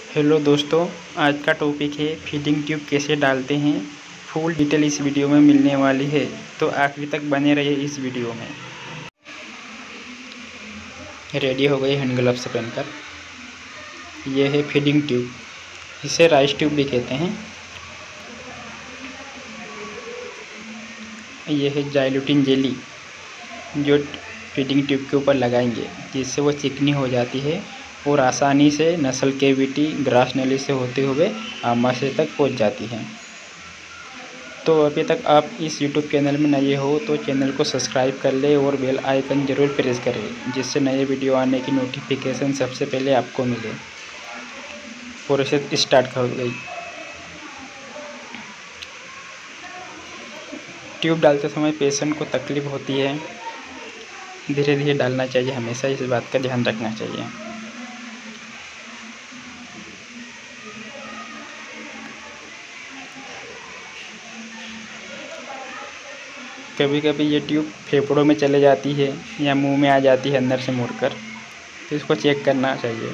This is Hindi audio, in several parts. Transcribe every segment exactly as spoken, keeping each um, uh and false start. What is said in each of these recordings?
हेलो दोस्तों, आज का टॉपिक है फीडिंग ट्यूब कैसे डालते हैं। फुल डिटेल इस वीडियो में मिलने वाली है, तो आखिरी तक बने रहिए इस वीडियो में। रेडी हो गई हैंड ग्लव्स पहनकर। यह है फीडिंग ट्यूब, इसे राइस ट्यूब भी कहते हैं। यह है जाइलूटिन जेली जो फीडिंग ट्यूब के ऊपर लगाएंगे, जिससे वो चिकनी हो जाती है और आसानी से नसल कैविटी ग्रास नली से होते हुए आमाशय तक पहुंच जाती है। तो अभी तक आप इस यूट्यूब चैनल में नए हो तो चैनल को सब्सक्राइब कर ले और बेल आइकन ज़रूर प्रेस करें, जिससे नए वीडियो आने की नोटिफिकेशन सबसे पहले आपको मिले। प्रोसेस स्टार्ट कर गई। ट्यूब डालते समय पेशेंट को तकलीफ होती है, धीरे धीरे डालना चाहिए, हमेशा इस बात का ध्यान रखना चाहिए। कभी कभी ये ट्यूब फेफड़ों में चले जाती है या मुंह में आ जाती है अंदर से मुड़कर, तो इसको चेक करना चाहिए।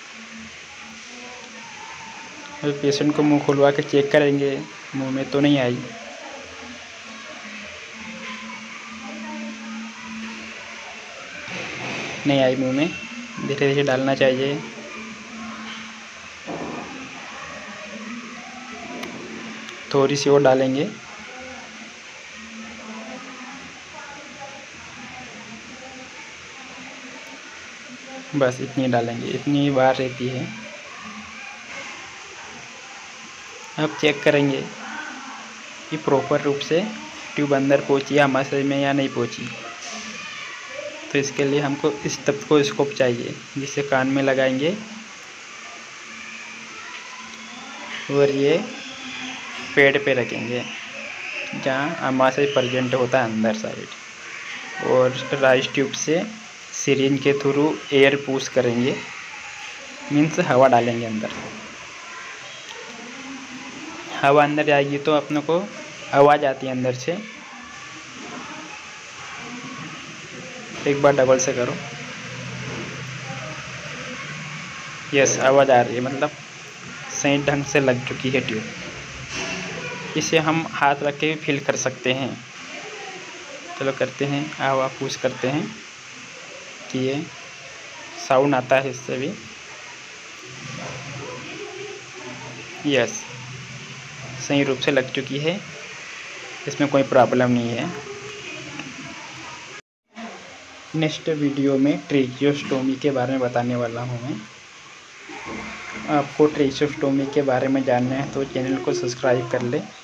अभी पेशेंट को मुंह खुलवा के चेक करेंगे, मुंह में तो नहीं आई। नहीं आई मुंह में, धीरे धीरे डालना चाहिए। थोड़ी सी और डालेंगे। बस इतनी डालेंगे, इतनी बार रहती है। अब चेक करेंगे कि प्रॉपर रूप से ट्यूब अंदर पहुंची या आमाशय में या नहीं पहुंची। तो इसके लिए हमको स्टेथोस्कोप चाहिए, जिसे कान में लगाएंगे और ये पेड़ पे रखेंगे जहाँ आमाशय प्रेजेंट होता है अंदर साइड, और राइस ट्यूब से सिरिंज के थ्रू एयर पुश करेंगे, मीन्स हवा डालेंगे अंदर। हवा अंदर जाएगी तो अपने को आवाज़ आती है अंदर से। एक बार डबल से करो। यस, आवाज़ आ रही है, मतलब सही ढंग से लग चुकी है ट्यूब। इसे हम हाथ रख के भी फील कर सकते हैं। चलो करते हैं, हवा पुश करते हैं कि ये साउंड आता है इससे भी। यस, सही रूप से लग चुकी है, इसमें कोई प्रॉब्लम नहीं है। नेक्स्ट वीडियो में ट्रेकियोस्टोमी के बारे में बताने वाला हूँ मैं। आपको ट्रेकियोस्टोमी के बारे में जानना है तो चैनल को सब्सक्राइब कर ले।